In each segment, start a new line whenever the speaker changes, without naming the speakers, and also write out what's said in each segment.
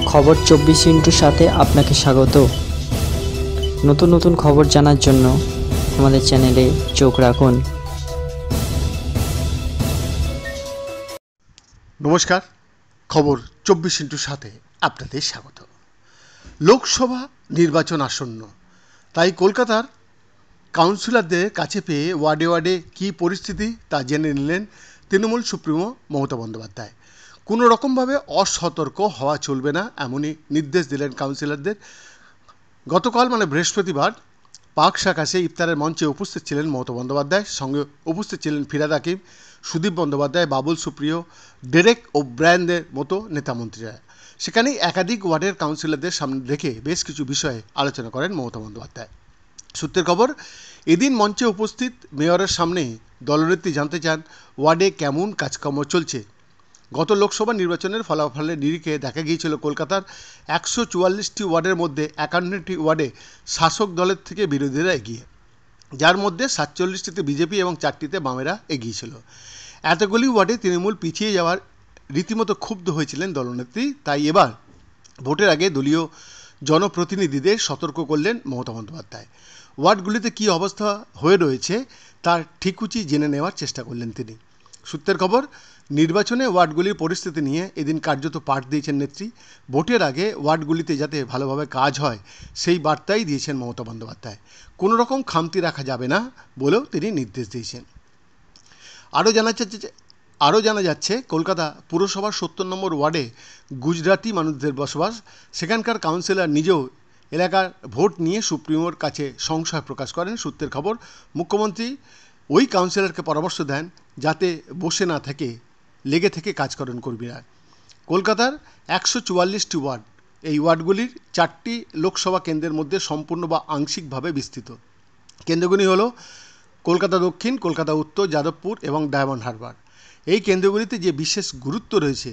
খবর 24 সাথে আপনাকে স্বাগত। নতুন নতুন খবর জানার জন্য আমাদের চ্যানেলে চোখ রাখুন।
নমস্কার, খবর 24 আপনাদের স্বাগত। লোকসভা নির্বাচন আসন্ন, তাই কলকাতার কাউন্সিলরদের কাছে পেয়ে ওয়ার্ডে ওয়ার্ডে কী পরিস্থিতি তা জেনে নিলেন তৃণমূল সুপ্রিমো মমতা বন্দ্যোপাধ্যায়। কোনো রকমভাবে অসতর্ক হওয়া চলবে না, এমনই নির্দেশ দিলেন কাউন্সিলরদের। গতকাল বৃহস্পতিবার পাক শাকাশে ইফতারের মঞ্চে উপস্থিত ছিলেন মমতা বন্দ্যোপাধ্যায়, সঙ্গে উপস্থিত ছিলেন ফিরহাদ হাকিম, সুদীপ বন্দ্যোপাধ্যায়, বাবুল সুপ্রিয়, ডেরেক ওব্রায়েনের মতো নেতামন্ত্রীরা। সেখানে একাধিক ওয়ার্ডের কাউন্সিলরদের সামনে রেখে বেশ কিছু বিষয়ে আলোচনা করেন মমতা বন্দ্যোপাধ্যায়। সূত্রের খবর, এদিন মঞ্চে উপস্থিত মেয়রের সামনে দলনেত্রী জানতে চান ওয়ার্ডে কেমন কাজকর্ম চলছে। গত লোকসভা নির্বাচনের ফলাফলের নিরিখে দেখা গিয়েছিল কলকাতার 144টি ওয়ার্ডের মধ্যে 51টি ওয়ার্ডে শাসক দলের থেকে বিরোধীরা এগিয়ে, যার মধ্যে 47টিতে বিজেপি এবং 4টিতে বামেরা এগিয়েছিল। এতগুলি ওয়ার্ডে তৃণমূল পিছিয়ে যাওয়ার রীতিমতো ক্ষুব্ধ হয়েছিলেন দলনেত্রী। তাই এবার ভোটের আগে দলীয় জনপ্রতিনিধিদের সতর্ক করলেন মমতা বন্দ্যোপাধ্যায়। ওয়ার্ডগুলিতে কী অবস্থা হয়ে রয়েছে তার ঠিকুচি জেনে নেওয়ার চেষ্টা করলেন তিনি। সূত্রের খবর, নির্বাচনে ওয়ার্ডগুলির পরিস্থিতি নিয়ে এদিন কার্যত পাঠ দিয়েছেন নেত্রী। ভোটের আগে ওয়ার্ডগুলিতে যাতে ভালোভাবে কাজ হয় সেই বার্তাই দিয়েছেন মমতা বন্দ্যোপাধ্যায়। কোনো রকম খামতি রাখা যাবে না বলেও তিনি নির্দেশ দিয়েছেন। আরও জানা যাচ্ছে কলকাতা পুরসভার 70 নম্বর ওয়ার্ডে গুজরাটি মানুষদের বসবাস। সেখানকার কাউন্সিলর নিজেও এলাকার ভোট নিয়ে সুপ্রিমোর কাছে সংশয় প্রকাশ করেন। সূত্রের খবর, মুখ্যমন্ত্রী ওই কাউন্সিলরকে পরামর্শ দেন যাতে বসে না থেকে লেগে থেকে কাজ করেন কর্মীরা। কলকাতার 144টি ওয়ার্ড, এই ওয়ার্ডগুলির 4টি লোকসভা কেন্দ্রের মধ্যে সম্পূর্ণ বা আংশিকভাবে বিস্তৃত। কেন্দ্রগুলি হল কলকাতা দক্ষিণ, কলকাতা উত্তর, যাদবপুর এবং ডায়মন্ড হারবার। এই কেন্দ্রগুলিতে যে বিশেষ গুরুত্ব রয়েছে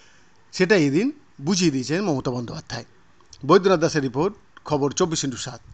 সেটা এদিন বুঝিয়ে দিয়েছেন মমতা বন্দ্যোপাধ্যায়। বৈদ্যনাথ দাসের রিপোর্ট, খবর 24/7।